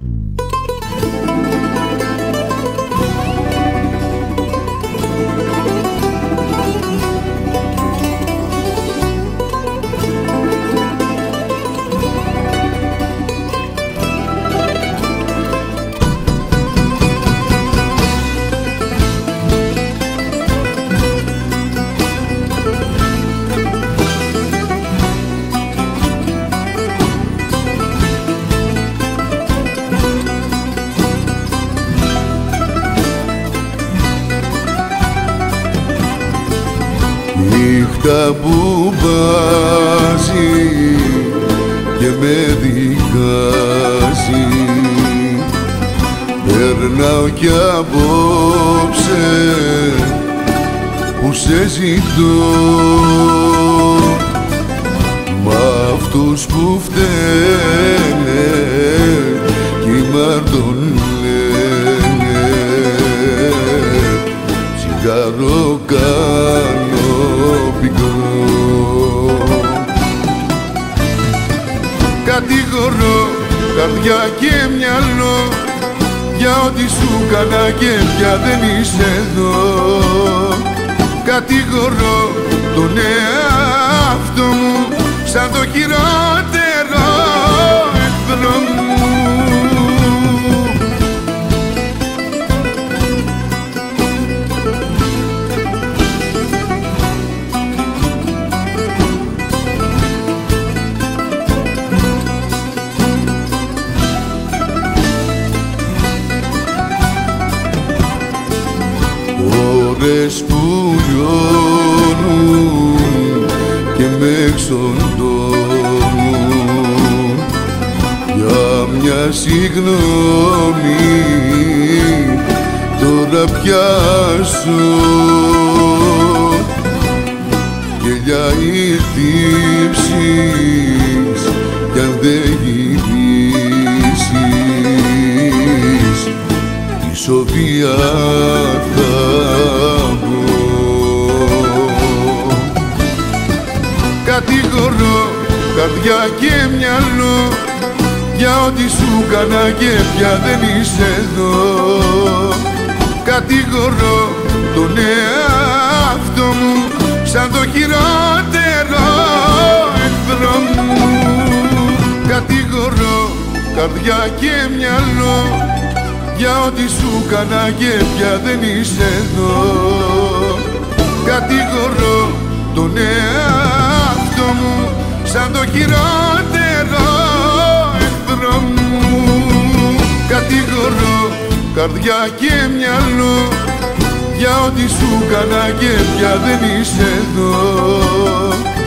Νύχτα που βάζει και με δικάζει, περνάω κι απόψε που σε ζητώ, μ' αυτούς που φταίνε κι μ' λένε, τσιγάρο κάνω πικρό. Κατηγορώ καρδιά και μυαλό για ό,τι σου κάνα και πια δεν είσαι εδώ. Κατηγορώ τον εαυτό μου σαν το χειρότερο εχθρό μου. Ώρες που λιώνουν και με εξοντώνουν, για μια συγγνώμη τώρα πιάσω, γελιά οι θύψεις κι αν δεν γυρίσεις πίσω βία θα μπω. Κατηγορώ καρδιά και μυαλό για ό,τι σου κάνα και πια δεν είσαι εδώ. Κατηγορώ τον εαυτό μου σαν το χειρότερο εχθρό μου. Κατηγορώ καρδιά και μυαλό για ό,τι σου κάνα και πια δεν είσαι εδώ. Κατηγορώ τον εαυτό μου σαν το χειρότερο εχθρό μου. Κατηγορώ καρδιά και μυαλό για ό,τι σου κάνα και πια δεν είσαι εδώ.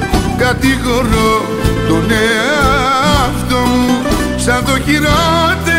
Κατηγορώ τον εαυτό μου σαν το χειρότερο